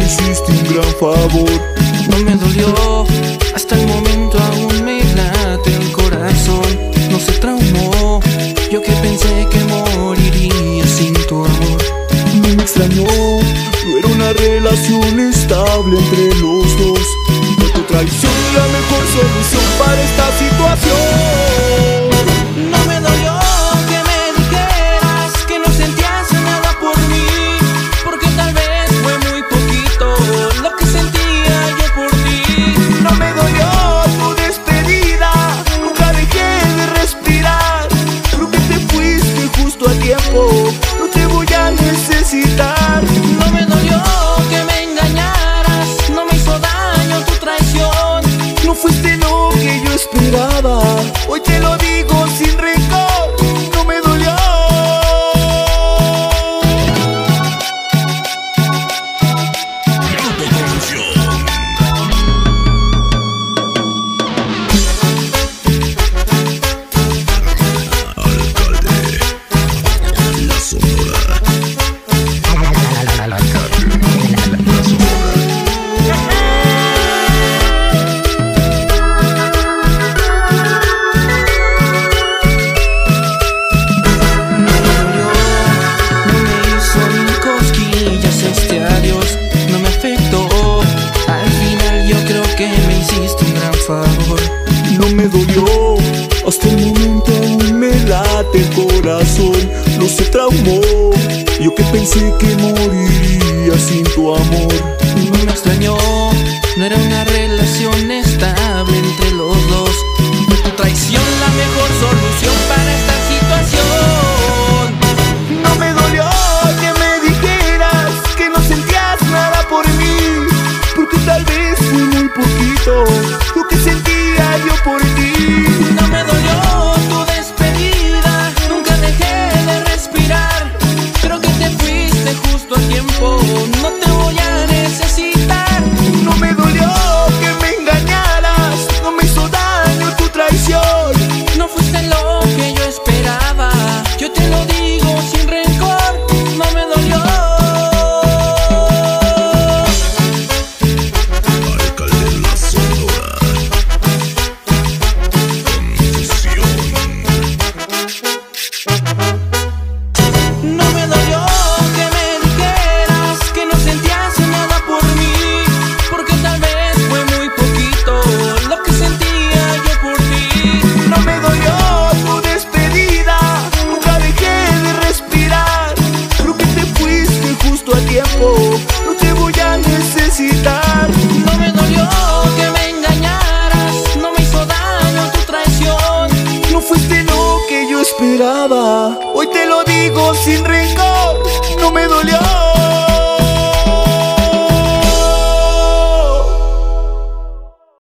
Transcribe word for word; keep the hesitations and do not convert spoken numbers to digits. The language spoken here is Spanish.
hiciste un gran favor. No me dolió, hasta el momento aún me late el corazón. No se traumó, yo que pensé que moriría sin tu amor. No me extrañó, no era una relación estable entre los dos. Fue tu traición la mejor solución para esta situación. No me dolió que me dijeras que no sentías nada por mí, porque tal vez fue muy poquito lo que sentía yo por ti. No me dolió tu despedida, nunca dejé de respirar. Creo que te fuiste justo a tiempo, no te voy a necesitar. No me dolió que me engañaras, no me hizo daño tu traición. No fuiste lo que yo esperaba, hoy te lo digo sin rencor. No me dolió. No me dolió, hasta el momento aún me late el corazón. No se traumó, yo que pensé que moriría sin tu amor. No me extrañó, no era una relación estable entre los dos. Fue tu traición la mejor solución para esta situación. No me dolió que me dijeras que no sentías nada por mí, porque tal vez fue muy poquito lo que sentía yo por ti. No me dolió tu despedida, nunca dejé de respirar. Creo que te fuiste justo a tiempo, no te voy a necesitar. No me dolió que me engañaras, no me hizo daño tu traición. No fuiste lo que yo esperaba, yo te lo digo sin rencor. No me dolió. No me dolió que me dijeras que no sentías nada por mí, porque tal vez fue muy poquito lo que sentía yo por ti. No me dolió tu despedida, nunca dejé de respirar. Creo que te fuiste justo a tiempo,